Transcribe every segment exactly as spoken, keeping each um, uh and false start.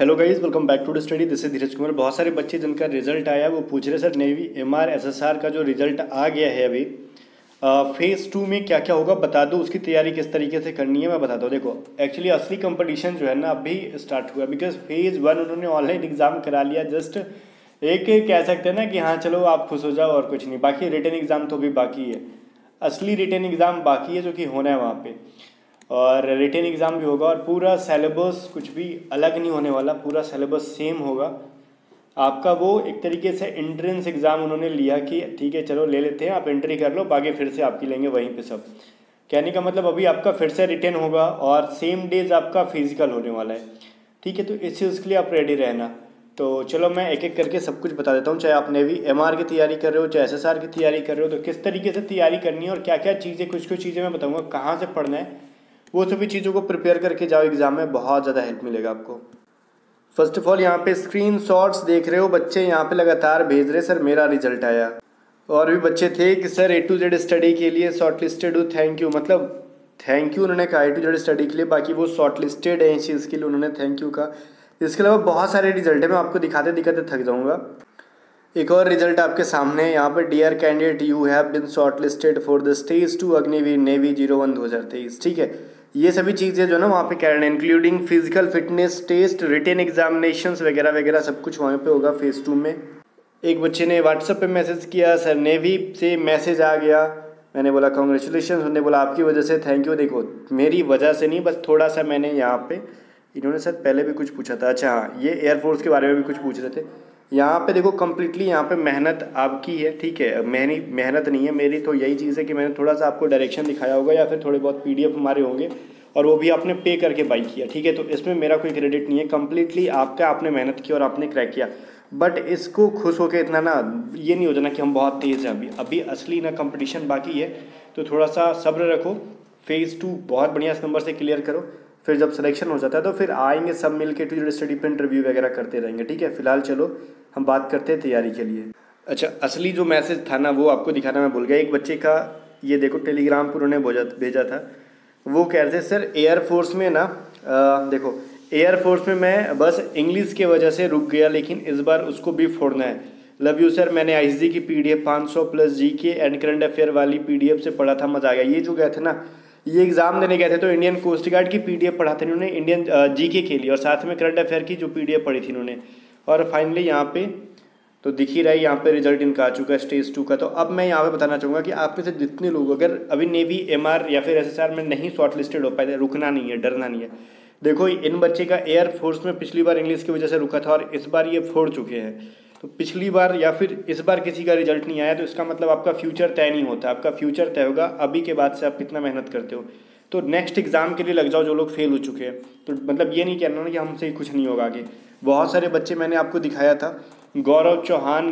Hello guys, welcome back to the study. This is Dheeraj Kumar. बहुत सारे बच्चे जिनका रिजल्ट आया वो पूछ रहे सर नेवी एमआर एसएसआर का जो रिजल्ट आ गया है अभी फेज़ टू में क्या क्या होगा बता दो, उसकी तैयारी किस तरीके से करनी है मैं बताता हूँ। देखो एक्चुअली असली कंपटीशन जो है ना अभी स्टार्ट हुआ, बिकॉज फेज़ वन उन्होंने ऑनलाइन एग्ज़ाम करा लिया। जस्ट एक कह सकते हैं ना कि हाँ चलो आप खुश हो जाओ और कुछ नहीं, बाकी रिटन एग्ज़ाम तो भी बाकी है। असली रिटन एग्ज़ाम बाकी है जो कि होना है वहाँ पे, और रिटन एग्ज़ाम भी होगा। और पूरा सिलेबस कुछ भी अलग नहीं होने वाला, पूरा सिलेबस सेम होगा आपका। वो एक तरीके से एंट्रेंस एग्ज़ाम उन्होंने लिया कि ठीक है चलो ले लेते हैं, आप एंट्री कर लो, बाकी फिर से आपकी लेंगे वहीं पे सब। कहने का मतलब अभी आपका फिर से रिटन होगा और सेम डेज आपका फिजिकल होने वाला है। ठीक है, तो इस चीज़ के लिए आप रेडी रहना। तो चलो मैं एक एक करके सब कुछ बता देता हूँ। चाहे आप नेवी एमआर की तैयारी कर रहे हो, चाहे एसएसआर की तैयारी कर रहे हो, तो किस तरीके से तैयारी करनी है और क्या क्या चीज़ें, कुछ कुछ चीज़ें मैं बताऊँगा कहाँ से पढ़ना है। वो सभी चीज़ों को प्रिपेयर करके जाओ, एग्ज़ाम में बहुत ज़्यादा हेल्प मिलेगा आपको। फर्स्ट ऑफ ऑल यहाँ पे स्क्रीन शॉट्स देख रहे हो बच्चे, यहाँ पे लगातार भेज रहे सर मेरा रिजल्ट आया। और भी बच्चे थे कि sir A to Z study के लिए शॉर्ट लिस्टेड हूँ, थैंक यू। मतलब थैंक यू उन्होंने कहा ए टू जेड स्टडी के लिए, बाकी वो शॉर्ट लिस्टेड है इस चीज़ के लिए उन्होंने थैंक यू कहा। इसके अलावा बहुत सारे रिजल्ट है, मैं आपको दिखाते दिखाते थक जाऊँगा। एक और रिजल्ट आपके सामने है यहाँ पे, dear candidate you have been shortlisted for the stage two Agniveer navy zero one दो हज़ार तेईस। ठीक है, ये सभी चीज़ें जो है ना वहाँ पे करना है, including physical fitness test, written examinations वगैरह वगैरह सब कुछ वहाँ पे होगा फेज़ टू में। एक बच्चे ने व्हाट्सएप पे मैसेज किया सर नेवी से मैसेज आ गया। मैंने बोला कॉन्ग्रेचुलेशन, उन्होंने बोला आपकी वजह से थैंक यू। देखो मेरी वजह से नहीं, बस थोड़ा सा मैंने यहाँ पे, इन्होंने सर पहले भी कुछ पूछा था, अच्छा हाँ ये एयरफोर्स के बारे में भी कुछ पूछ रहे थे। यहाँ पे देखो कम्प्लीटली यहाँ पे मेहनत आपकी है। ठीक है, मेहनी मेहनत नहीं है मेरी, तो यही चीज़ है कि मैंने थोड़ा सा आपको डायरेक्शन दिखाया होगा या फिर थोड़े बहुत पीडीएफ हमारे होंगे और वो भी आपने पे करके बाई किया। ठीक है, तो इसमें मेरा कोई क्रेडिट नहीं है, कम्प्लीटली आपका, आपने मेहनत की और आपने क्रैक किया। बट इसको खुश होकर इतना ना ये नहीं हो जाना कि हम बहुत तेज़ हैं, अभी अभी असली ना कंपटीशन बाकी है। तो थोड़ा सा सब्र रखो, फेज़ टू बहुत बढ़िया नंबर से क्लियर करो, फिर जब सिलेक्शन हो जाता है तो फिर आएंगे सब मिल के टू जेड स्टडी पे इंटरव्यू वगैरह करते रहेंगे। ठीक है, फिलहाल चलो हम बात करते हैं तैयारी के लिए। अच्छा, असली जो मैसेज था ना वो आपको दिखाना मैं भूल गया। एक बच्चे का ये देखो टेलीग्राम पर उन्होंने भेजा भेजा था, वो कह रहे थे सर एयरफोर्स में ना आ, देखो एयरफोर्स में मैं बस इंग्लिश के वजह से रुक गया, लेकिन इस बार उसको भी फोड़ना है। लव यू सर, मैंने आईजी की पीडीएफ पाँच सौ plus G K and current affair वाली पीडीएफ से पढ़ा था, मजा आ गया। ये जो गए थे ना, ये एग्जाम देने गए थे तो इंडियन कोस्ट गार्ड की पीडीएफ पढ़ा था इन्होंने, इंडियन जीके के लिए, और साथ में करंट अफेयर की जो पीडीएफ पढ़ी थी इन्होंने। और फाइनली यहाँ पे तो दिख ही रहा है, यहाँ पे रिजल्ट इनका आ चुका है स्टेज टू का। तो अब मैं यहाँ पे बताना चाहूँगा कि आप में से जितने लोग अगर अभी नेवी एमआर या फिर एसएसआर में नहीं शॉर्ट लिस्टेड हो पाए, रुकना नहीं है, डरना नहीं है। देखो इन बच्चे का एयरफोर्स में पिछली बार इंग्लिश की वजह से रुका था और इस बार ये फोड़ चुके हैं। तो पिछली बार या फिर इस बार किसी का रिजल्ट नहीं आया तो इसका मतलब आपका फ्यूचर तय नहीं होता, आपका फ्यूचर तय होगा अभी के बाद से आप कितना मेहनत करते हो। तो नेक्स्ट एग्जाम के लिए लग जाओ जो लोग फेल हो चुके हैं। तो मतलब ये नहीं कहना ना कि हमसे कुछ नहीं होगा आगे। बहुत सारे बच्चे मैंने आपको दिखाया था, गौरव चौहान,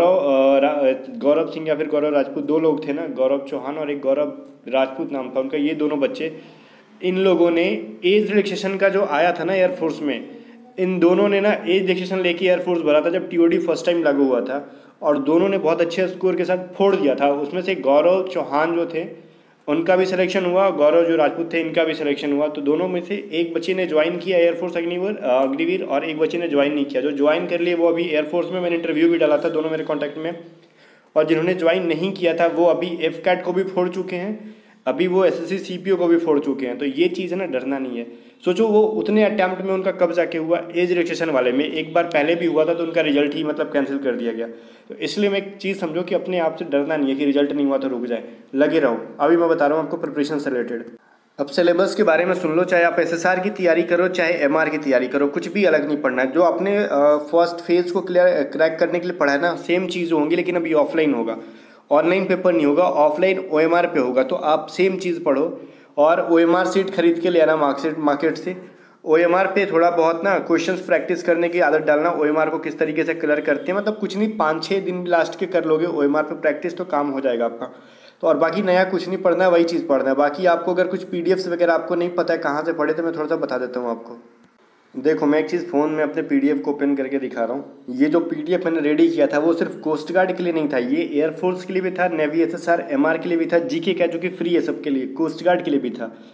गौरव गौरव सिंह या फिर गौरव राजपूत, दो लोग थे ना, गौरव चौहान और एक गौरव राजपूत नाम था उनका। ये दोनों बच्चे, इन लोगों ने एज रिलैक्सेशन का जो आया था ना एयरफोर्स में, इन दोनों ने ना एज रिलैक्सेशन लेके एयरफोर्स भरा था जब टीओडी फर्स्ट टाइम लागू हुआ था, और दोनों ने बहुत अच्छे स्कोर के साथ फोड़ दिया था। उसमें से गौरव चौहान जो थे उनका भी सिलेक्शन हुआ, गौरव जो राजपूत थे इनका भी सिलेक्शन हुआ। तो दोनों में से एक बच्चे ने ज्वाइन किया एयरफोर्स अग्निवीर अग्निवीर और एक बच्चे ने ज्वाइन नहीं किया। जो ज्वाइन कर लिए वो अभी एयरफोर्स में, मैंने इंटरव्यू भी डाला था, दोनों मेरे कॉन्टैक्ट में। और जिन्होंने ज्वाइन नहीं किया था वो अभी एफ कैट को भी फोड़ चुके हैं, अभी वो S S C C P O को भी फोड़ चुके हैं। तो ये चीज़ है ना, डरना नहीं है। सोचो वो उतने अटैम्प्ट में उनका कब जाके हुआ, एज रिलैक्सेशन वाले में एक बार पहले भी हुआ था तो उनका रिजल्ट ही मतलब कैंसिल कर दिया गया। तो इसलिए मैं एक चीज़ समझो कि अपने आप से डरना नहीं है कि रिजल्ट नहीं हुआ तो रुक जाए, लगे रहो। अभी मैं बता रहा हूँ आपको प्रिपरेशन से रिलेटेड। अब सिलेबस के बारे में सुन लो, चाहे आप एसएसआर की तैयारी करो चाहे एमआर की तैयारी करो, कुछ भी अलग नहीं पढ़ना है। जो आपने फर्स्ट फेज को क्लियर क्रैक करने के लिए पढ़ा है ना, सेम चीज़ होंगी, लेकिन अभी ऑफलाइन होगा, ऑनलाइन पेपर नहीं होगा, ऑफलाइन ओएमआर पे होगा। तो आप सेम चीज़ पढ़ो और ओएमआर सीट खरीद के ले आना मार्कशीट मार्केट से। ओएमआर पे थोड़ा बहुत ना क्वेश्चंस प्रैक्टिस करने की आदत डालना, ओएमआर को किस तरीके से कलर करते हैं, मतलब कुछ नहीं, पाँच छः दिन लास्ट के कर लोगे ओएमआर पे प्रैक्टिस तो काम हो जाएगा आपका। तो और बाकी नया कुछ नहीं पढ़ना है, वही चीज़ पढ़ना है। बाकी आपको अगर कुछ पीडीएफ्स वगैरह आपको नहीं पता है कहाँ से पढ़े तो मैं थोड़ा सा बता देता हूँ आपको। देखो मैं एक चीज़ फ़ोन में अपने पीडीएफ को ओपन करके दिखा रहा हूँ। ये जो पीडीएफ मैंने रेडी किया था वो सिर्फ कोस्ट गार्ड के लिए नहीं था, ये एयरफोर्स के लिए भी था, नेवी एसएसआर एमआर के लिए भी था, जीके का जो कि फ्री है सबके लिए, कोस्ट गार्ड के लिए भी था।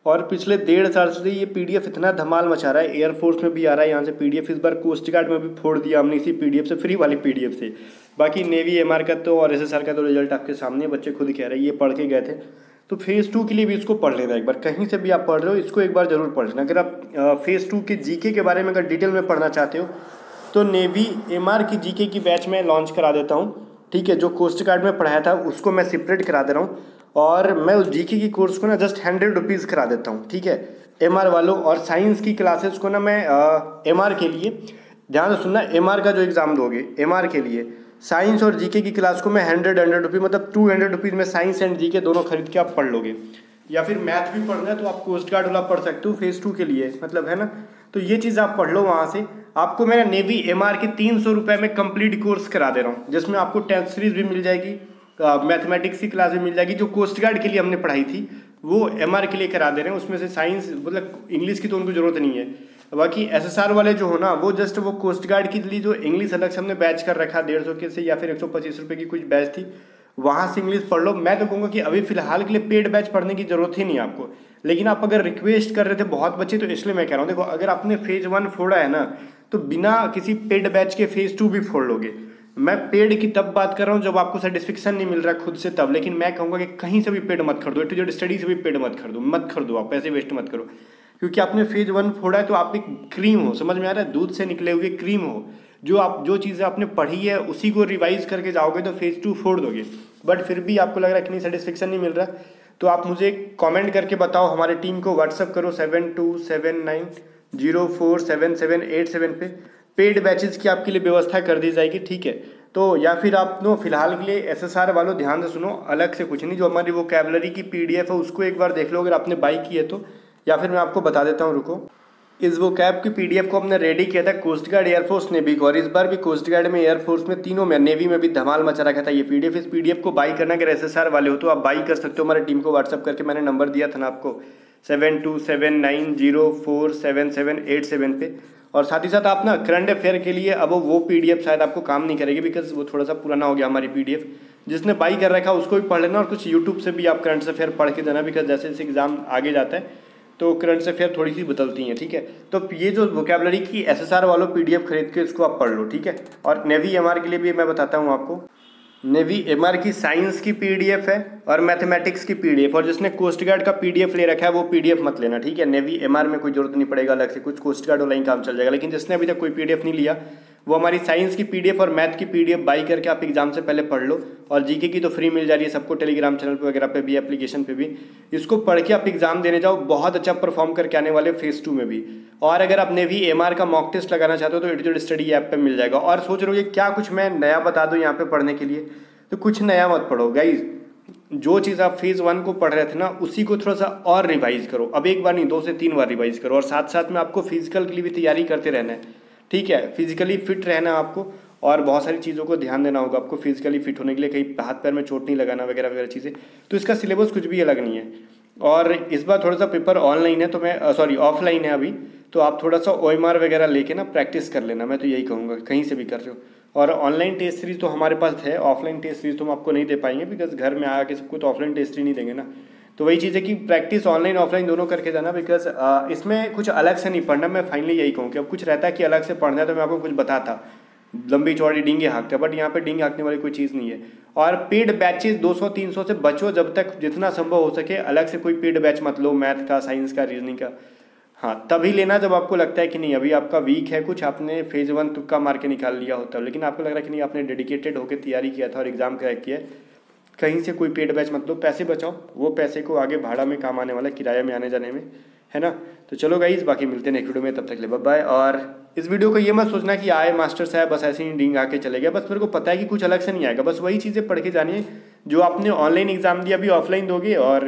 और पिछले डेढ़ साल से ये पीडीएफ इतना धमाल मचा रहा है, एयरफोर्स में भी आ रहा है यहाँ से पीडीएफ, इस बार कोस्ट गार्ड में भी फोड़ दिया हमने इसी पीडीएफ से, फ्री वाली पीडीएफ से। बाकी नेवी एमआर का तो और एसएसआर का तो रिजल्ट आपके सामने, बच्चे खुद कह रहे हैं ये पढ़ के गए थे। तो फेज़ टू के लिए भी इसको पढ़ लेना एक बार, कहीं से भी आप पढ़ रहे हो इसको एक बार जरूर पढ़ लेना। अगर आप फेज़ टू के जीके के बारे में अगर डिटेल में पढ़ना चाहते हो तो नेवी एमआर की जीके की बैच में लॉन्च करा देता हूँ, ठीक है। जो कोस्ट गार्ड में पढ़ाया था उसको मैं सेपरेट करा दे रहा हूँ, और मैं उस जीके की कोर्स को ना जस्ट हंड्रेड रुपीज़ करा देता हूँ, ठीक है, एमआर वालों। और साइंस की क्लासेस को ना मैं एमआर के लिए, ध्यान से सुनना, एमआर का जो एग्ज़ाम दोगे एमआर के लिए, साइंस और जीके की क्लास को मैं हंड्रेड हंड्रेड रुपीज़ मतलब टू हंड्रेड रुपीज़ में साइंस एंड जीके दोनों खरीद के आप पढ़ लोगे। या फिर मैथ भी पढ़ना है तो आप कोस्ट गार्ड वाला पढ़ सकते हो फेज़ टू के लिए, मतलब है ना। तो ये चीज़ आप पढ़ लो वहाँ से। आपको मैंने नेवी एमआर की तीन सौ रुपये में कंप्लीट कोर्स करा दे रहा हूँ, जिसमें आपको टेस्ट सीरीज भी मिल जाएगी, मैथमेटिक्स की क्लास भी मिल जाएगी, जो कोस्ट गार्ड के लिए हमने पढ़ाई थी वो एमआर के लिए करा दे रहे हैं। उसमें से साइंस मतलब इंग्लिश की तो उनको ज़रूरत नहीं है, बाकी एसएसआर वाले जो हो ना वो जस्ट वो कोस्ट गार्ड के लिए जो इंग्लिश अलग से हमने बैच कर रखा डेढ़ सौ के से या फिर एक सौ पच्चीस रुपये की कुछ बैच थी, वहाँ से इंग्लिश पढ़ लो। मैं तो कहूँगा कि अभी फिलहाल के लिए पेड बैच पढ़ने की ज़रूरत ही नहीं है आपको, लेकिन आप अगर रिक्वेस्ट कर रहे थे बहुत बच्चे तो इसलिए मैं कह रहा हूँ, देखो अगर आपने फेज़ वन फोड़ा है ना तो बिना किसी पेड बैच के फेज़ टू भी फोड़ लोगे। मैं पेड की तब बात कर रहा हूँ जब आपको सेटिस्फेक्शन नहीं मिल रहा खुद से तब, लेकिन मैं कहूँगा कि कहीं से भी पेड मत खरीदो, ए टू जेड स्टडी से भी पेड मत खरीदो, मत खरीदो, आप पैसे वेस्ट मत करो, क्योंकि आपने फेज वन फोड़ा है तो आप एक क्रीम हो, समझ में आ रहा है, दूध से निकले हुए क्रीम हो, जो आप जो चीज़ें आपने पढ़ी है उसी को रिवाइज करके जाओगे तो फेज टू फोड़ दोगे। बट फिर भी आपको लग रहा है कि नहीं सेटिस्फेक्शन नहीं मिल रहा, तो आप मुझे कमेंट करके बताओ, हमारे टीम को व्हाट्सअप करो seven two seven nine zero four seven seven eight seven पे, पेड बैचेस की आपके लिए व्यवस्था कर दी जाएगी, ठीक है। तो या फिर आप नो फिलहाल के लिए एसएसआर वालों ध्यान से सुनो, अलग से कुछ नहीं, जो हमारी वोकैबुलरी की पीडीएफ है उसको एक बार देख लो अगर आपने बाई की है तो, या फिर मैं आपको बता देता हूँ, रुको। इस वोकैब की पीडीएफ को हमने रेडी किया था कोस्ट गार्ड, एयरफोर्स, नेवी को, और इस बार भी कोस्ट गार्ड में, एयरफोर्स में, तीनों में, नेवी में भी धमाल मचा रखा था ये पीडीएफ। इस पीडीएफ को बाई करना अगर एसएसआर वाले हो तो आप बाई कर सकते हो, हमारी टीम को व्हाट्सअप करके, मैंने नंबर दिया था ना आपको seven two seven nine zero four seven seven eight seven पे। और साथ ही साथ आप ना करंट अफेयर के लिए अब वो पीडीएफ शायद आपको काम नहीं करेगी, बिकॉज वो थोड़ा सा पुराना हो गया हमारी पीडीएफ। जिसने बाई कर रखा उसको भी पढ़ लेना, और कुछ यूट्यूब से भी आप करंट अफेयर पढ़ के देना, बिकॉज जैसे जैसे एग्जाम आगे जाता है तो करंट अफेयर थोड़ी सी बदलती हैं, ठीक है। तो ये जो वोकैबुलरी की एसएसआर वालों पीडीएफ खरीद के इसको आप पढ़ लो, ठीक है। और नेवी एमआर के लिए भी मैं बताता हूँ आपको, नेवी एमआर की साइंस की पीडीएफ है और मैथमेटिक्स की पीडीएफ, और जिसने कोस्ट गार्ड का पीडीएफ ले रखा है वो पीडीएफ मत लेना, ठीक है। नेवी एमआर में कोई जरूरत नहीं पड़ेगा अलग से, कुछ कोस्ट गार्ड ऑनलाइन काम चल जाएगा, लेकिन जिसने अभी तक कोई पीडीएफ नहीं लिया वो हमारी साइंस की पीडीएफ और मैथ की पीडीएफ बाई करके आप एग्जाम से पहले पढ़ लो। और जीके की तो फ्री मिल जा रही है सबको, टेलीग्राम चैनल पे वगैरह पे भी, एप्लीकेशन पे भी। इसको पढ़ के आप एग्जाम देने जाओ, बहुत अच्छा परफॉर्म करके आने वाले फेज टू में भी। और अगर आप नेवी एमआर का मॉक टेस्ट लगाना चाहते हो तो A to Z study app पे मिल जाएगा। और सोच रहे हो क्या कुछ मैं नया बता दूँ यहाँ पे पढ़ने के लिए, तो कुछ नया मत पढ़ो गाइज, जो चीज़ आप फेज़ वन को पढ़ रहे थे ना उसी को थोड़ा सा और रिवाइज करो, अब एक बार नहीं दो से तीन बार रिवाइज करो। और साथ साथ में आपको फिजिकल के लिए भी तैयारी करते रहना है, ठीक है, फिजिकली फिट रहना आपको, और बहुत सारी चीज़ों को ध्यान देना होगा आपको फिजिकली फिट होने के लिए, कहीं हाथ पैर में चोट नहीं लगाना वगैरह वगैरह चीज़ें। तो इसका सिलेबस कुछ भी अलग नहीं है। और इस बार थोड़ा सा पेपर ऑनलाइन है तो मैं सॉरी ऑफलाइन है अभी, तो आप थोड़ा सा ओएमआर वगैरह लेके ना प्रैक्टिस कर लेना, मैं तो यही कहूँगा, कहीं से भी कर रहे हो। और ऑनलाइन टेस्ट सीरीज तो हमारे पास है, ऑफलाइन टेस्ट सीरीज तो हम आपको नहीं दे पाएंगे, बिकॉज घर में आके सबको तो ऑफलाइन टेस्ट ही नहीं देंगे ना। तो वही चीज़ है कि प्रैक्टिस ऑनलाइन ऑफलाइन दोनों करके जाना, बिकॉज इसमें कुछ अलग से नहीं पढ़ना। मैं फाइनली यही कहूँ कि अब कुछ रहता है कि अलग से पढ़ना है तो मैं आपको कुछ बताता, लंबी चौड़ी डींगे हाँकता, बट यहाँ पे डींगे हाँकने वाली कोई चीज़ नहीं है। और पेड बैचेस दो सौ तीन सौ से बचो, जब तक जितना संभव हो सके अलग से कोई पेड बैच मत लो, मैथ का, साइंस का, रीजनिंग का। हाँ तभी लेना जब आपको लगता है कि नहीं अभी आपका वीक है कुछ, आपने फेज वन तुक्का मार के निकाल लिया होता है, लेकिन आपको लग रहा है कि नहीं आपने डेडिकेटेड होकर तैयारी किया था और एग्जाम क्रैक किया, कहीं से कोई पेड बैच मत लो, पैसे बचाओ, वो पैसे को आगे भाड़ा में काम आने वाला है, किराया में आने जाने में, है ना। तो चलो गाइस, बाकी मिलते हैं नेक्स्ट वीडियो में, तब तक ले बाय बाय। और इस वीडियो को ये मत सोचना कि आए मास्टर साहब बस ऐसे ही डींग आके चले गए, बस मेरे को पता है कि कुछ अलग से नहीं आएगा, बस वही चीज़ें पढ़ के जानिए जो आपने ऑनलाइन एग्जाम दिया, अभी ऑफलाइन दोगे। और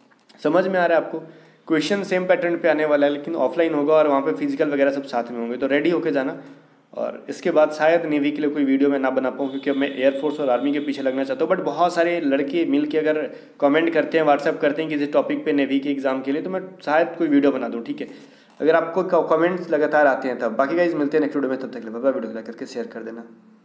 समझ में आ रहा है आपको, क्वेश्चन सेम पैटर्न पे आने वाला है, लेकिन ऑफलाइन होगा और वहाँ पे फिजिकल वगैरह सब साथ में होंगे, तो रेडी होके जाना। और इसके बाद शायद नेवी के लिए कोई वीडियो मैं ना बना पाऊँ, क्योंकि अब मैं एयरफोर्स और आर्मी के पीछे लगना चाहता हूँ। बट बहुत सारे लड़के मिल के अगर कमेंट करते हैं, व्हाट्सअप करते हैं किसी टॉपिक पे नेवी के एग्जाम के लिए, तो मैं शायद कोई वीडियो बना दूँ, ठीक है, अगर आपको कमेंट्स लगातार आते हैं तब। बाकी गाइस मिलते हैं नेक्स्ट वीडियो में, तब तक के लिए बाय बाय। वीडियो लाइक करके शेयर कर देना।